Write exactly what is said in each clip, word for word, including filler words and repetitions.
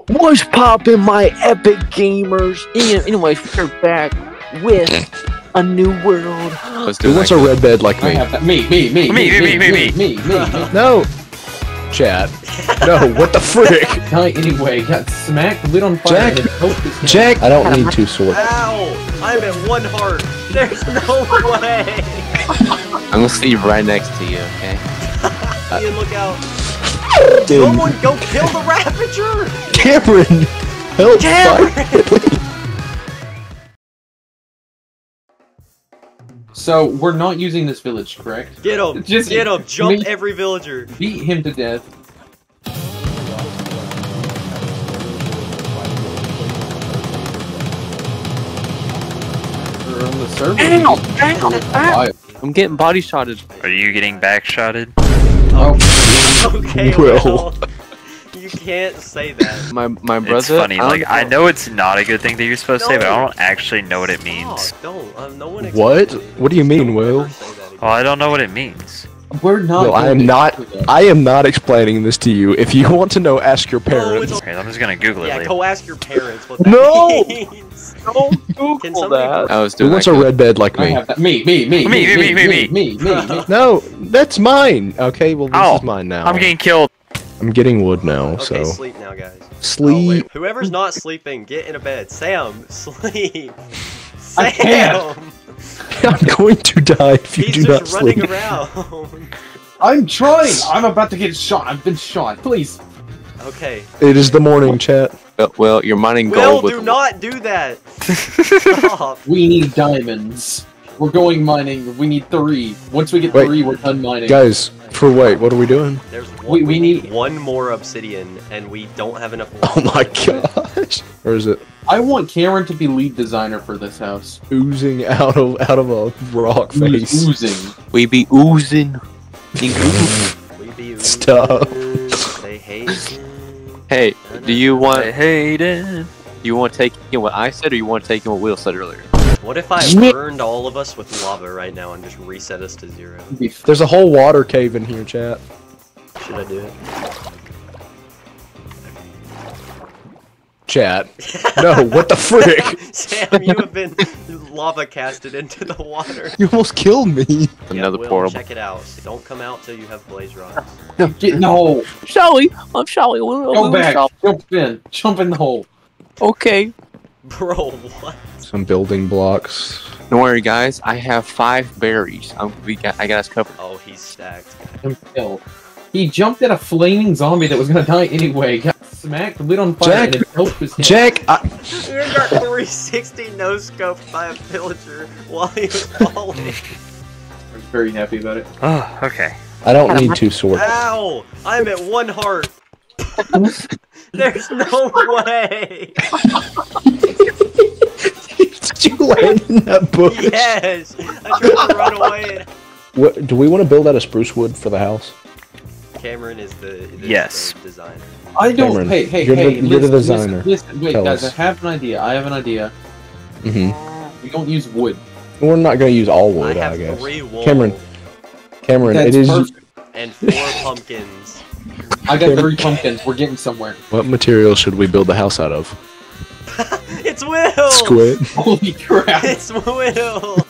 What's poppin', my epic gamers? Yeah, anyways, we're back with a new world. Who wants a red bed like me? Me, me, me, me, me, me, me, me, me, me. No, Chad. No, what the frick? Die anyway. Got smacked, lit on fire. Jack, Jack. I don't need two swords. Ow! I'm at one heart. There's no way. I'm gonna sleep right next to you, okay? Ian, look out. Dude. Someone go kill the Ravager! Cameron, help! Cameron! So we're not using this village, correct? Get him! Just Get him! Jump me- every villager! Beat him to death. We're on the server. Ow! Ow! Ow! I'm getting body shotted. Are you getting back shotted? Oh. Okay, Will. well, you can't say that. My my brother. It's funny, I like, don't I know it's not a good thing that you're supposed to say, but I No. don't actually know what it means. Stop, don't. Um, no one What? expected it. What do you mean, Don't Will? ever say that again. Well, I don't know what it means. We're not. Will, I am doing not. this. I am not explaining this to you. If you want to know, ask your No, it's parents. all- Okay, I'm just gonna Google it Yeah, later. go ask your parents what that No! means. Don't Google Can somebody- that. I was Who doing wants a that. red bed like I me? have that. Me, me, me, Me, me, me, me, me. me, me, me. No, that's mine. Okay, well this Oh, is mine now. I'm getting killed. I'm getting wood now, Okay, so sleep now, guys. sleep. Oh, whoever's not sleeping, get in a bed. Sam, sleep. I can't. Sam! I'm going to die if you He's do not just running sleep. around. I'm trying. I'm about to get shot. I've been shot. Please. Okay. It is the morning, chat. Well, well, you're mining Will, gold with. do not do that. Stop. We need diamonds. We're going mining. We need three. Once we get Wait. three, we're done mining. Guys, for wait, what are we doing? There's one, We- we need- one more obsidian, and we don't have enough. Oh my gosh! Or is it I want Cameron to be lead designer for this house. oozing out of out of a rock face? He's oozing. We be oozing. We be Stop. They hate. Hey, do you I want? hate it. You want to take in what I said, or you want to take in what Will said earlier? What if I Snip. burned all of us with lava right now and just reset us to zero? There's a whole water cave in here, chat. Should I do it? Chat. No, what the frick? Sam, you have been lava casted into the water. You almost killed me. Yeah, Another Will, portal. check it out. Don't come out till you have blaze rods. Get, no. Shelly, I'm Shelly. Will, Go back. Jump in. Jump in the hole. Okay. Bro, what? Some building blocks. Don't worry, guys. I have five berries. I'm, we got. I got us covered. Oh, he's stacked. Him kill. He jumped at a flaming zombie that was gonna die anyway. Got smacked, lit on fire, Jack. and it helped his head. Jack, I... We got three sixty no scoped by a villager while he was falling. I'm very happy about it. Oh, okay. I don't need two swords. Ow! I'm at one heart. There's no way. Did you land in that bush? Yes. I tried to run away. What, do we want to build out of spruce wood for the house? Cameron is the, the Yes. the designer. I don't. Cameron, hey, hey, you're the- hey! you're the listen, designer. Listen, listen, wait, Tell guys. us. I have an idea. I have an idea. Mm-hmm. We don't use wood. We're not going to use all wood, I I, have guess. three wool Cameron, Cameron, That's it is. perfect. and four pumpkins. I got three pumpkins. We're getting somewhere. What material should we build the house out of? It's Will. Squid. Holy crap! It's Will.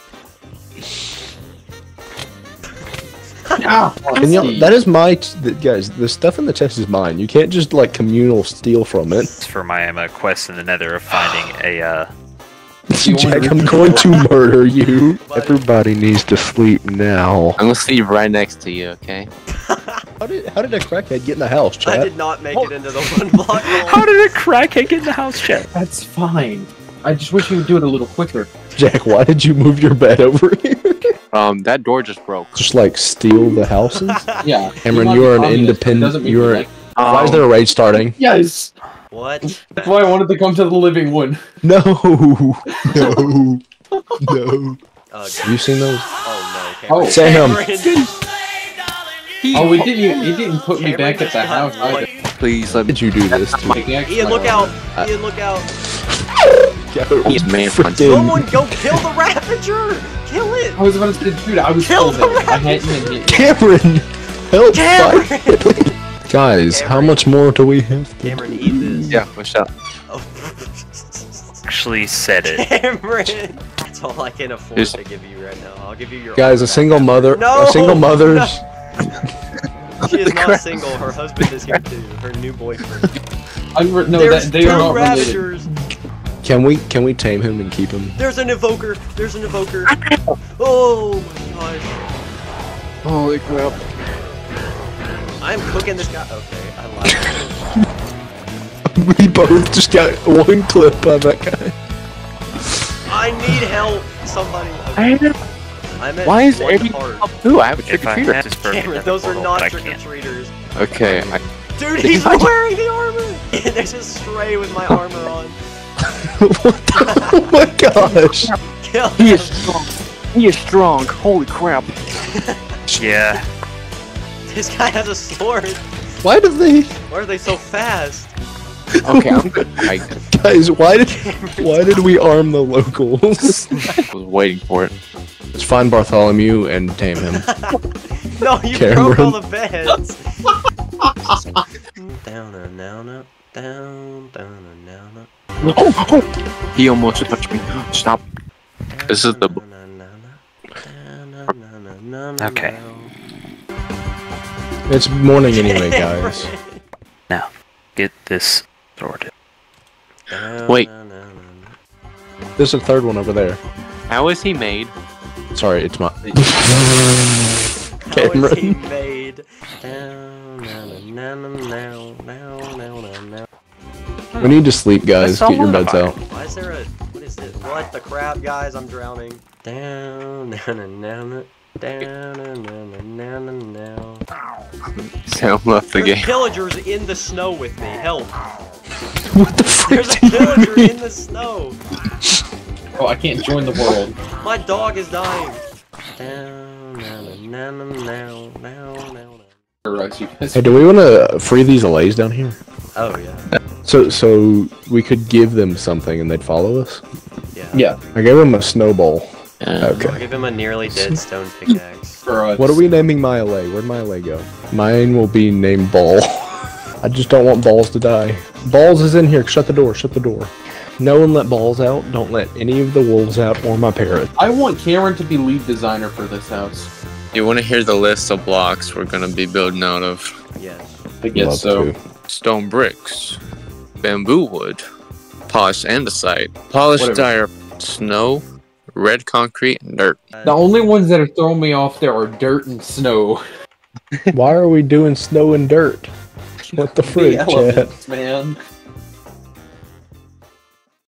Ah, And you know, that is my t th guys. The stuff in the chest is mine. You can't just like communal steal from it. It's for my um, uh, quest in the Nether of finding a uh. You wanna Jack, I'm repeat going that? to murder you. Buddy. Everybody needs to sleep now. I'm gonna sleep right next to you. Okay. How did how did a crackhead get in the house, I Chad? did not make it into the one block hole. How did a crackhead get in the house, chat? That's fine. I just wish you would do it a little quicker. Jack, why did you move your bed over here? Um, that door just broke. Just like steal the houses? Yeah. Cameron, might you be are an communist, but it independent. doesn't mean You we are. like- Why is Um, there a raid starting? Yes. What? That's why I wanted to come to the living one. No, no, no. Uh, Have you seen those? oh no, Oh. Cameron. Sam. Cameron. Oh, it didn't. Even, it didn't put me Cameron back at just the got house one. either. Please let Why me. did you do this to me? Pickaxe Ian, my look out! armor. Ian, look out! He's man punching. Someone go kill the Ravager! Kill it! I was about to shoot. I was Kill still the there. I hadn't even hit. Cameron, help! Cameron! Fight. Guys, how Cameron. much more do we have? Cameron, eat this. Yeah, what's up? Oh. Actually said it. Cameron! That's all I can afford Here's- to give you right now. I'll give you your Guys, a single mother, No! a single mother's. She is not crap. single. Her husband is here too. Her new boyfriend. Unre no, There's that, they two are not related. Ravagers. Can we can we tame him and keep him? There's an evoker. There's an evoker. Oh my gosh. Holy crap. I'm cooking this guy. Okay, I lied. We both just got one clip of that guy. I need help. Somebody. I Okay. know. I'm at Why is one every heart. Ooh, I have a trick If or I treater. had this broken Cameron, nether those are portal, not but I trick or can't. treaters. Okay, I, Dude, he's wearing the armor. There's a stray with my armor on. What the, oh my gosh! Kill he him. is strong. He is strong. Holy crap. Yeah. This guy has a sword. Why did they, Why are they so fast? Okay, I'm good. I guys? Why did why did we arm the locals? was waiting for it. Let's find Bartholomew and tame him. No, you Cameron. broke all the beds. Down and down, up, down, down and down, up. He almost touched me. Stop. This is the. Okay. It's morning anyway, guys. Now, get this sorted. Wait. There's a third one over there. How is he made? Sorry, it's my. How is he Cameron. made? Down, down, down, down, down, down, down. We need to sleep, guys. That's Get your beds solidified. out. Why is there a? What is this? What the crap, guys? I'm drowning. Down, down, and down, down, and down, and down, and down. Sam left the There's game. pillagers in the snow with me. Help! What the frick There's a do you pillager mean? in the snow. Oh, I can't join the world. My dog is dying. Down, down, and down, and down, down, down. Right, you guys. Hey, do we want to free these allays down here? Oh yeah. So, so we could give them something and they'd follow us. Yeah. Yeah. I gave them a snowball. I'll Okay. give him a nearly dead stone pickaxe. For us. What are we naming my allay? Where'd my allay go? Mine will be named Ball. I just don't want Balls to die. Balls is in here. Shut the door. Shut the door. No one let Balls out. Don't let any of the wolves out or my parrot. I want Cameron to be lead designer for this house. You want to hear the list of blocks we're going to be building out of? Yes. I guess Love so. to. Stone bricks, bamboo wood, polished andesite, polished Whatever. dire, snow, red concrete, and dirt. The only ones that are throwing me off there are dirt and snow. Why are we doing snow and dirt? What the The frick, Chad? elements, man.